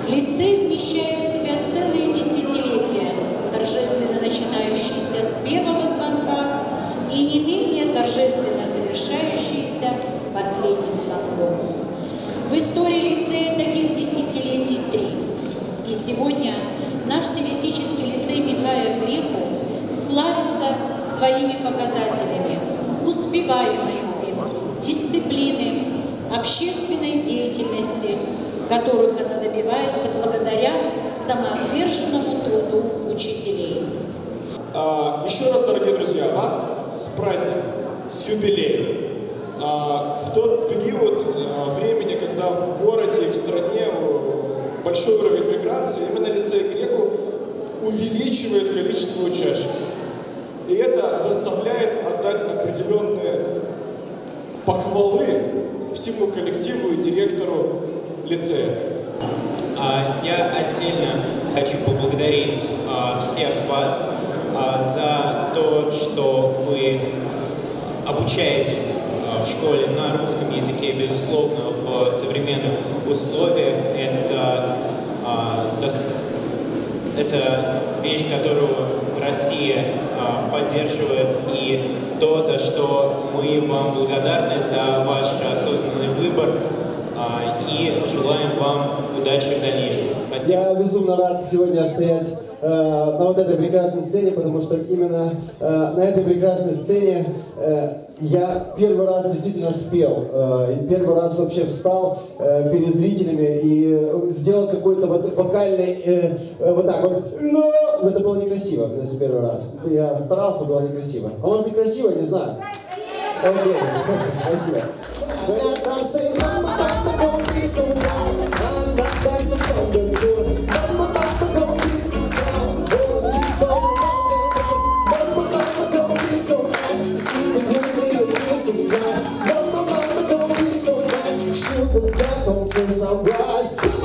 Лицей вмещает в себя целые десятилетия, торжественно начинающиеся с первого звонка и не менее торжественно завершающиеся последним звонком. В истории лицея таких десятилетий 3. И сегодня наш теоретический лицей Михая Греко славится своими показателями успеваемости, дисциплины, общественной деятельности, которых она добивается благодаря самоотверженному труду учителей. Еще раз, дорогие друзья, вас с праздником, с юбилеем. В тот период времени, когда в городе и в стране большой уровень миграции, именно лицей Греко увеличивает количество учащихся. И это заставляет отдать определенные похвалы всему коллективу и директору лицея. Я отдельно хочу поблагодарить всех вас за то, что вы обучаетесь в школе на русском языке, безусловно, в современных условиях. Это вещь, которую Россия поддерживает, и то, за что мы вам благодарны за ваш осознанный выбор, и желаем вам удачи в дальнейшем. Спасибо. Я безумно рад сегодня стоять на вот этой прекрасной сцене, потому что именно на этой прекрасной сцене я первый раз действительно спел, первый раз вообще встал перед зрителями и сделал какой-то вот вокальный, вот так вот, но это было некрасиво, в первый раз. Я старался, было некрасиво. А может быть красиво, не знаю. Окей, спасибо. Mama, don't be so bad. Sugar back home till sunrise.